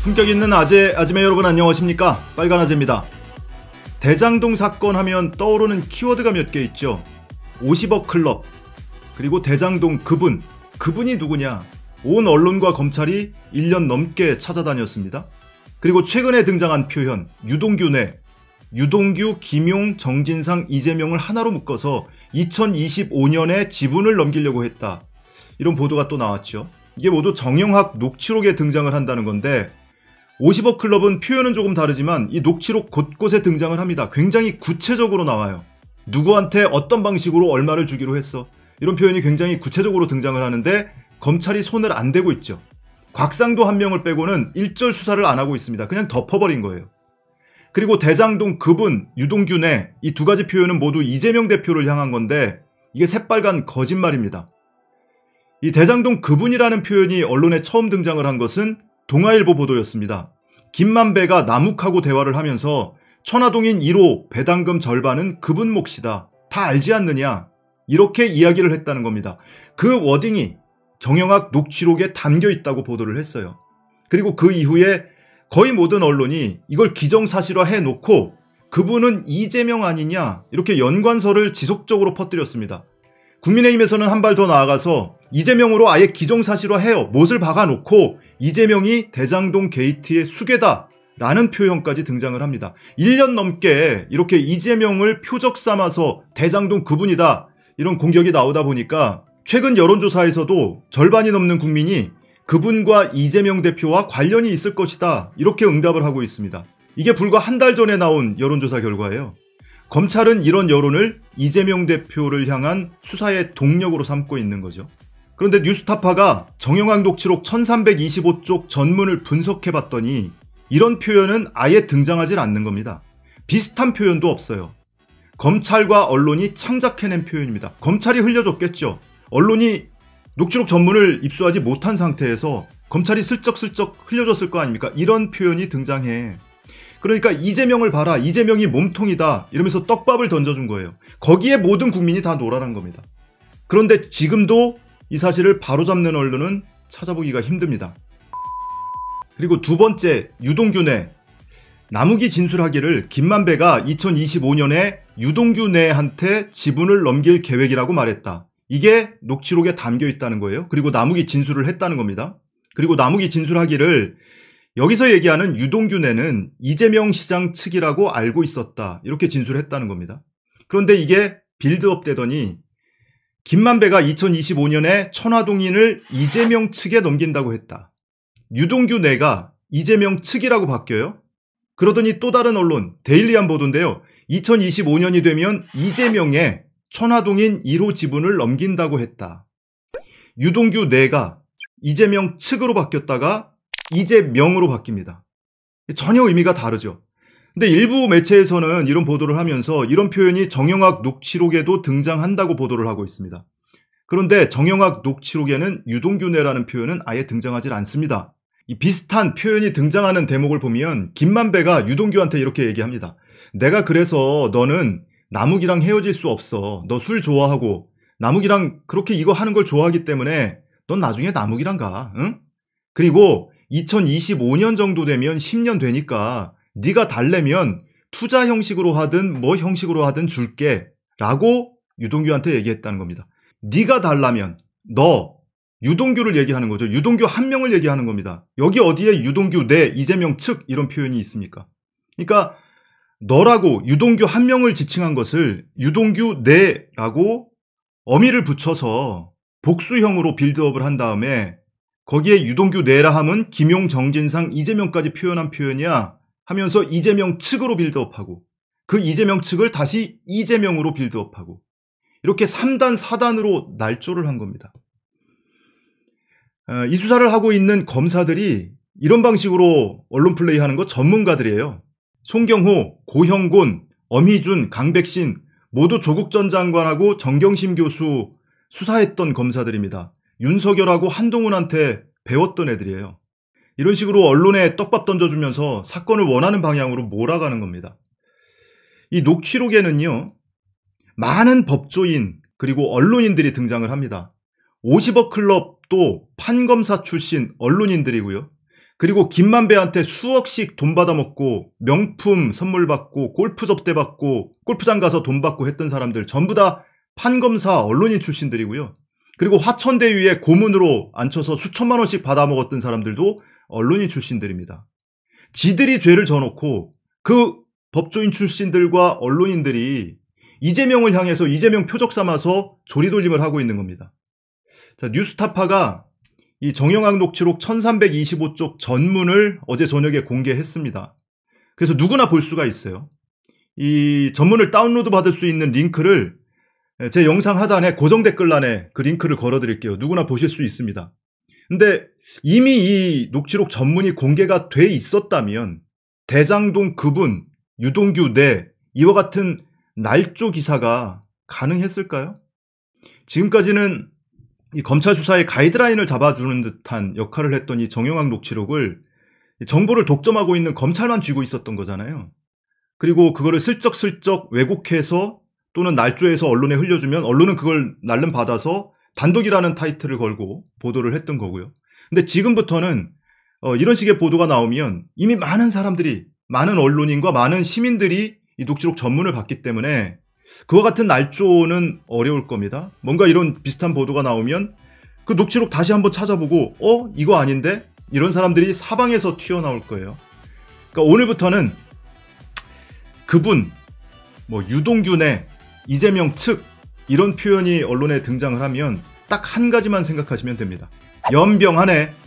품격 있는 아재매 여러분 안녕하십니까? 빨간아재입니다. 대장동 사건 하면 떠오르는 키워드가 몇 개 있죠. 50억 클럽, 그리고 대장동 그분이 누구냐? 온 언론과 검찰이 1년 넘게 찾아다녔습니다. 그리고 최근에 등장한 표현 유동규, 김용, 정진상, 이재명을 하나로 묶어서 2025년에 지분을 넘기려고 했다. 이런 보도가 또 나왔죠. 이게 모두 정영학 녹취록에 등장을 한다는 건데 50억 클럽은 표현은 조금 다르지만 이 녹취록 곳곳에 등장을 합니다. 굉장히 구체적으로 나와요. 누구한테 어떤 방식으로 얼마를 주기로 했어. 이런 표현이 굉장히 구체적으로 등장을 하는데 검찰이 손을 안 대고 있죠. 곽상도 한 명을 빼고는 일절 수사를 안 하고 있습니다. 그냥 덮어버린 거예요. 그리고 대장동 유동규 이 두 가지 표현은 모두 이재명 대표를 향한 건데 이게 새빨간 거짓말입니다. 이 대장동 그분이라는 표현이 언론에 처음 등장을 한 것은 동아일보 보도였습니다. 김만배가 남욱하고 대화를 하면서 천화동인 1호 배당금 절반은 그분 몫이다. 다 알지 않느냐. 이렇게 이야기를 했다는 겁니다. 그 워딩이 정영학 녹취록에 담겨 있다고 보도를 했어요. 그리고 그 이후에 거의 모든 언론이 이걸 기정사실화 해놓고 그분은 이재명 아니냐 이렇게 연관설을 지속적으로 퍼뜨렸습니다. 국민의힘에서는 한 발 더 나아가서 이재명으로 아예 기정사실화 해요. 못을 박아놓고 이재명이 대장동 게이트의 수괴다 라는 표현까지 등장을 합니다. 1년 넘게 이렇게 이재명을 표적 삼아서 대장동 그분이다 이런 공격이 나오다 보니까 최근 여론조사에서도 절반이 넘는 국민이 그분과 이재명 대표와 관련이 있을 것이다 이렇게 응답을 하고 있습니다. 이게 불과 한 달 전에 나온 여론조사 결과예요. 검찰은 이런 여론을 이재명 대표를 향한 수사의 동력으로 삼고 있는 거죠. 그런데 뉴스타파가 정영학 녹취록 1325쪽 전문을 분석해봤더니 이런 표현은 아예 등장하지 않는 겁니다. 비슷한 표현도 없어요. 검찰과 언론이 창작해낸 표현입니다. 검찰이 흘려줬겠죠. 언론이 녹취록 전문을 입수하지 못한 상태에서 검찰이 슬쩍슬쩍 흘려줬을 거 아닙니까? 이런 표현이 등장해. 그러니까 이재명을 봐라. 이재명이 몸통이다. 이러면서 떡밥을 던져준 거예요. 거기에 모든 국민이 다 놀아난 겁니다. 그런데 지금도 이 사실을 바로잡는 언론은 찾아보기가 힘듭니다. 그리고 두 번째, 유동규 남욱이 진술하기를 김만배가 2025년에 유동규 한테 지분을 넘길 계획이라고 말했다. 이게 녹취록에 담겨 있다는 거예요. 그리고 남욱이 진술을 했다는 겁니다. 그리고 남욱이 진술하기를 여기서 얘기하는 유동규 는 이재명 시장 측이라고 알고 있었다. 이렇게 진술했다는 겁니다. 그런데 이게 빌드업 되더니 김만배가 2025년에 천화동인을 이재명 측에 넘긴다고 했다. 유동규 내가 이재명 측이라고 바뀌어요? 그러더니 또 다른 언론 데일리한 보도인데요. 2025년이 되면 이재명의 천화동인 1호 지분을 넘긴다고 했다. 유동규 내가 이재명 측으로 바뀌었다가 이재명으로 바뀝니다. 전혀 의미가 다르죠. 근데 일부 매체에서는 이런 보도를 하면서 이런 표현이 정영학 녹취록에도 등장한다고 보도를 하고 있습니다. 그런데 정영학 녹취록에는 유동규라는 표현은 아예 등장하지 않습니다. 이 비슷한 표현이 등장하는 대목을 보면 김만배가 유동규한테 이렇게 얘기합니다. 내가 그래서 너는 남욱이랑 헤어질 수 없어. 너 술 좋아하고 남욱이랑 그렇게 이거 하는 걸 좋아하기 때문에 넌 나중에 남욱이랑 가. 응? 그리고 2025년 정도 되면 10년 되니까 네가 달래면 투자 형식으로 하든 뭐 형식으로 하든 줄게 라고 유동규한테 얘기했다는 겁니다. 네가 달라면 너 유동규를 얘기하는 거죠. 유동규 한 명을 얘기하는 겁니다. 여기 어디에 유동규 이재명 측 이런 표현이 있습니까? 그러니까 너라고 유동규 한 명을 지칭한 것을 유동규 라고 어미를 붙여서 복수형으로 빌드업을 한 다음에 거기에 유동규 내라 함은 김용, 정진상, 이재명까지 표현한 표현이야 하면서 이재명 측으로 빌드업하고 그 이재명 측을 다시 이재명으로 빌드업하고 이렇게 3단, 4단으로 날조를 한 겁니다. 이 수사를 하고 있는 검사들이 이런 방식으로 언론 플레이하는 거 전문가들이에요. 송경호, 고형곤, 엄희준, 강백신 모두 조국 전 장관하고 정경심 교수 수사했던 검사들입니다. 윤석열하고 한동훈한테 배웠던 애들이에요. 이런 식으로 언론에 떡밥 던져주면서 사건을 원하는 방향으로 몰아가는 겁니다. 이 녹취록에는요. 많은 법조인 그리고 언론인들이 등장을 합니다. 50억 클럽도 판검사 출신 언론인들이고요. 그리고 김만배한테 수억씩 돈 받아먹고 명품 선물 받고 골프 접대 받고 골프장 가서 돈 받고 했던 사람들 전부 다 판검사 언론인 출신들이고요. 그리고 화천대유에 고문으로 앉혀서 수천만 원씩 받아먹었던 사람들도 언론인 출신들입니다. 지들이 죄를 져놓고 그 법조인 출신들과 언론인들이 이재명을 향해서 이재명 표적 삼아서 조리돌림을 하고 있는 겁니다. 자, 뉴스타파가 이 정영학 녹취록 1325쪽 전문을 어제 저녁에 공개했습니다. 그래서 누구나 볼 수가 있어요. 이 전문을 다운로드 받을 수 있는 링크를 제 영상 하단에 고정 댓글란에 그 링크를 걸어드릴게요. 누구나 보실 수 있습니다. 근데 이미 이 녹취록 전문이 공개가 돼 있었다면 대장동 그분, 유동규 내 이와 같은 날조 기사가 가능했을까요? 지금까지는 이 검찰 수사의 가이드라인을 잡아주는 듯한 역할을 했던 이 정영학 녹취록을 정보를 독점하고 있는 검찰만 쥐고 있었던 거잖아요. 그리고 그거를 슬쩍슬쩍 왜곡해서 또는 날조해서 언론에 흘려주면 언론은 그걸 날름받아서 단독이라는 타이틀을 걸고 보도를 했던 거고요. 근데 지금부터는 이런 식의 보도가 나오면 이미 많은 사람들이, 많은 언론인과 많은 시민들이 이 녹취록 전문을 봤기 때문에 그와 같은 날조는 어려울 겁니다. 뭔가 이런 비슷한 보도가 나오면 그 녹취록 다시 한번 찾아보고 이거 아닌데? 이런 사람들이 사방에서 튀어나올 거예요. 그러니까 오늘부터는 그분, 유동규 내 이재명 측 이런 표현이 언론에 등장을 하면 딱 한 가지만 생각하시면 됩니다. 연병 한 해